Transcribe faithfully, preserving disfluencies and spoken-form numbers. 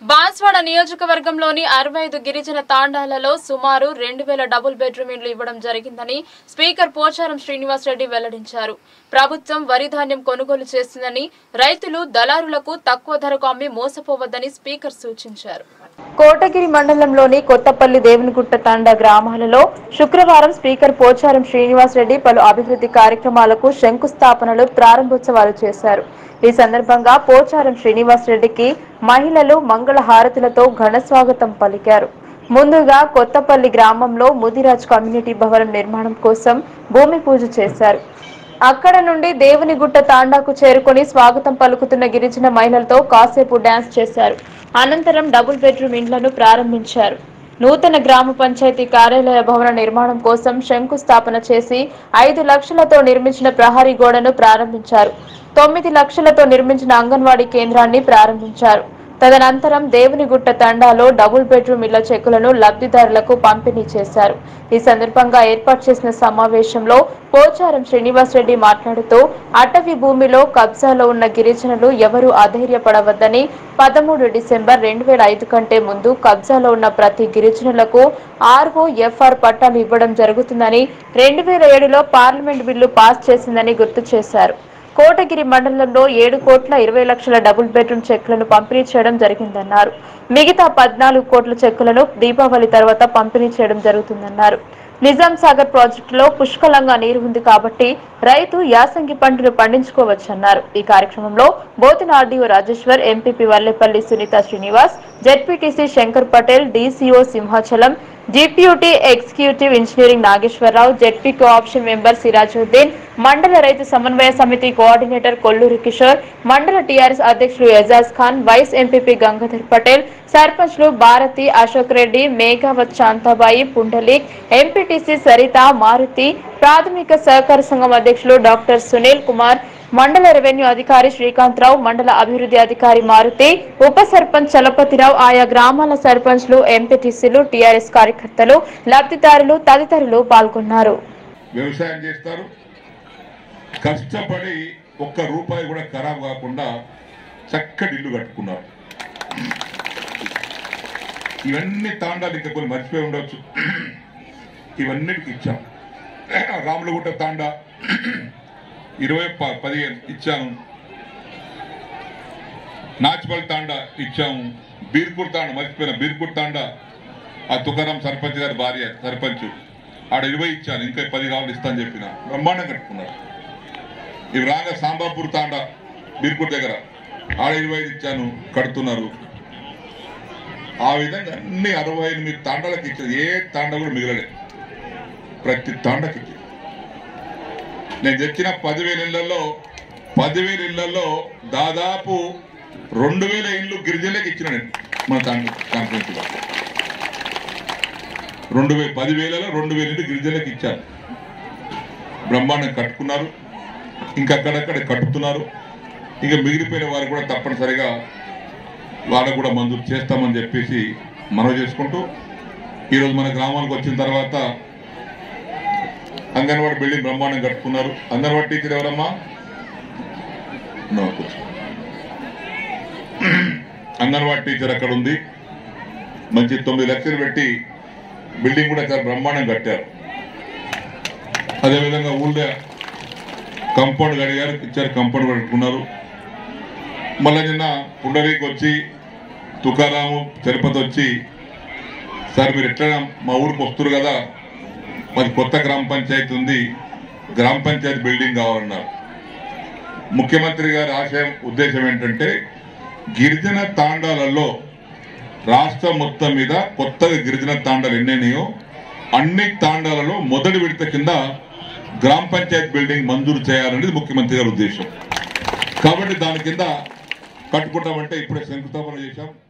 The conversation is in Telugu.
బాన్స్వాడ నియోజకవర్గంలోని అరవై ఐదు గిరిజన తాండాలలో సుమారు రెండు వేల డబుల్ బెడ్రూమ్ ఇండ్లు ఇవ్వడం జరిగిందని స్పీకర్ పోచారం శ్రీనివాస్ రెడ్డి వెల్లడించారు. ప్రభుత్వం వరి ధాన్యం కొనుగోలు చేస్తుందని, రైతులు దళారులకు తక్కువ ధరకు అమ్మి మోసపోవద్దని స్పీకర్ సూచించారు. కోటగిరి మండలంలోని కొత్తపల్లి దేవునిగుట్ట తాండా గ్రామాలలో శుక్రవారం స్పీకర్ పోచారం శ్రీనివాస్ రెడ్డి పలు అభివృద్ధి కార్యక్రమాలకు శంకుస్థాపనలు, ప్రారంభోత్సవాలు చేశారు. ఈ సందర్భంగా పోచారం శ్రీనివాస్ రెడ్డికి మహిళలు మంగళ హారతులతో ఘన స్వాగతం పలికారు. ముందుగా కొత్తపల్లి గ్రామంలో ముదిరాజ్ కమ్యూనిటీ భవనం నిర్మాణం కోసం భూమి పూజ చేశారు. అక్కడ నుండి దేవునిగుట్ట తాండాకు చేరుకుని స్వాగతం పలుకుతున్న గిరిజన మహిళలతో కాసేపు డాన్స్ చేశారు. అనంతరం డబుల్ బెడ్రూమ్ ఇండ్లను ప్రారంభించారు. నూతన గ్రామ పంచాయతీ కార్యాలయ భవన నిర్మాణం కోసం శంకుస్థాపన చేసి ఐదు లక్షలతో నిర్మించిన ప్రహరీ గోడను ప్రారంభించారు. తొమ్మిది లక్షలతో నిర్మించిన అంగన్వాడీ కేంద్రాన్ని ప్రారంభించారు. తదనంతరం దేవునిగుట్ట తండాలో డబుల్ బెడ్రూమ్ ఇళ్ల చెక్కులను లబ్ధిదారులకు పంపిణీ చేశారు. ఈ సందర్భంగా ఏర్పాటు చేసిన సమావేశంలో పోచారం శ్రీనివాస్ రెడ్డి మాట్లాడుతూ అటవీ భూమిలో కబ్జాలో ఉన్న గిరిజనులు ఎవరూ అధైర్యపడవద్దని, పదమూడు డిసెంబర్ రెండు వేల ఐదు కంటే ముందు కబ్జాలో ఉన్న ప్రతి గిరిజనులకు ఆర్ఓ ఎఫ్ఆర్ పట్టాలు ఇవ్వడం జరుగుతుందని, రెండు వేల ఏడులో పార్లమెంట్ బిల్లు పాస్ చేసిందని గుర్తు చేశారు. కోటగిరి మండలంలో ఏడు కోట్ల ఇరవై లక్షల డబుల్ బెడ్రూమ్ చెక్కులను పంపిణీ చేయడం జరిగిందన్నారు. మిగతా పద్నాలుగు కోట్ల చెక్కులను దీపావళి తర్వాత పంపిణీ చేయడం జరుగుతుందన్నారు. నిజాం సాగర్ ప్రాజెక్టులో పుష్కలంగా నీరు ఉంది కాబట్టి రైతు యాసంగి పంటలు పండించుకోవచ్చన్నారు. ఈ కార్యక్రమంలో బోతిన RDO Rajeshwar, MPP Vallepalli Sunitha Srinivas, ZPTC Shankar Patel, DCO Simhachalam, జీపీయూటీ executive engineering Nageswararao, ZP co-option member Sirajuddin, మండల రైతు సమన్వయ సమితి కోఆర్డినేటర్ కొల్లూరి కిషోర్, మండల టీఆర్ఎస్ అధ్యక్షులు ఎజాజ్ ఖాన్, వైస్ ఎంపీపీ గంగాధర్ పటేల్, సర్పంచ్లు భారతి, అశోక్ రెడ్డి, మేఘావత్, శాంతాబాయి, పుండలీక్, ఎంపీటీసీ సరిత, మారుతి, ప్రాథమిక సహకార సంఘం అధ్యక్షులు డాక్టర్ సునీల్ కుమార్, మండల రెవెన్యూ అధికారి శ్రీకాంత్ రావు, మండల అభివృద్ధి అధికారి మారుతి, ఉప సర్పంచ్ చలపతిరావు, ఆయా గ్రామాల సర్పంచ్లు, ఎంపీటీసీలు, టీఆర్ఎస్ కార్యకర్తలు, లబ్ధిదారులు తదితరులు పాల్గొన్నారు. వ్యవసాయం చేస్తారు, కష్టపడి ఒక్క రూపాయి కూడా ఖరాబ్ కాకుండా చక్కటి ఇల్లు కట్టుకున్నారు. ఇవన్నీ తాండాలు ఇంకా కొన్ని మర్చిపోయి ఉండొచ్చు. ఇవన్నిటికి ఇచ్చాం. రాములగుట్ట తాండా ఇరవై పదిహేను ఇచ్చాము, నాచిపల్లి తాండా ఇచ్చాము, బీర్పూర్ తాండా మర్చిపోయిన బీర్పూర్ తాండా ఆ తుకారాం సర్పంచ్ గారి భార్య సర్పంచ్ ఆడ ఇరవై ఇచ్చాను, ఇంకా పది కావాలి ఇస్తాను చెప్పిన బ్రహ్మాండం కట్టుకున్నారు. ఇవి రాగా సాంబాపూర్ తాండా బీర్పూర్ దగ్గర ఆడ ఇరవై ఐదు ఇచ్చాను, కడుతున్నారు. ఆ విధంగా అన్ని అరవై ఎనిమిది తాండాలకు ఇచ్చారు. ఏ తాండా కూడా మిగలలేదు, ప్రతి తాండకి. నేను తెచ్చిన పదివేల ఇళ్లలో పదివేల ఇళ్లలో దాదాపు రెండు వేల ఇళ్ళు గిరిజనులకు ఇచ్చిన నేను మన తాండ కాన్ఫరెన్స్ లో రెండు వేల పదివేలలో రెండు వేల ఇళ్ళు గిరిజనులకు ఇచ్చాను. బ్రహ్మాండం కట్టుకున్నారు, ఇంకా అక్కడక్కడ కట్టుతున్నారు. ఇంకా మిగిలిపోయిన వారు కూడా తప్పనిసరిగా వాళ్ళకు కూడా మంజూరు చేస్తామని చెప్పేసి మనవి చేసుకుంటూ, ఈరోజు మన గ్రామానికి వచ్చిన తర్వాత అంగన్వాడీ బిల్డింగ్ బ్రహ్మాండం కట్టుకున్నారు. అంగన్వాడీ టీచర్ ఎవరమ్మా? అంగన్వాడీ టీచర్ అక్కడ ఉంది. మంచి తొమ్మిది లక్షలు పెట్టి బిల్డింగ్ కూడా చాలా బ్రహ్మాండం కట్టారు. అదేవిధంగా ఊళ్ళో కంపౌండ్ కడిగారు, ఇచ్చారు, కంపౌండ్ కట్టుకున్నారు. మళ్ళీ నిన్న పుండరీకి వచ్చి తుకారాము తిరుపతి వచ్చి, సార్ మీరు ఎట్లా మా ఊరికి వస్తున్నారు కదా, మాది కొత్త గ్రామ పంచాయతీ ఉంది, గ్రామ పంచాయతీ బిల్డింగ్ కావాలన్నారు. ముఖ్యమంత్రి గారి ఆశయం ఉద్దేశం ఏంటంటే గిరిజన తాండాలలో రాష్ట్రం మొత్తం మీద కొత్తగా గిరిజన తాండాలు ఎన్నైనాయో అన్ని తాండాలలో మొదటి విడత కింద గ్రామ పంచాయతీ బిల్డింగ్ మంజూరు చేయాలనేది ముఖ్యమంత్రి గారి ఉద్దేశం. కాబట్టి దాని కింద కట్టుకుంటామంటే ఇప్పుడే శంకుస్థాపన చేశాం.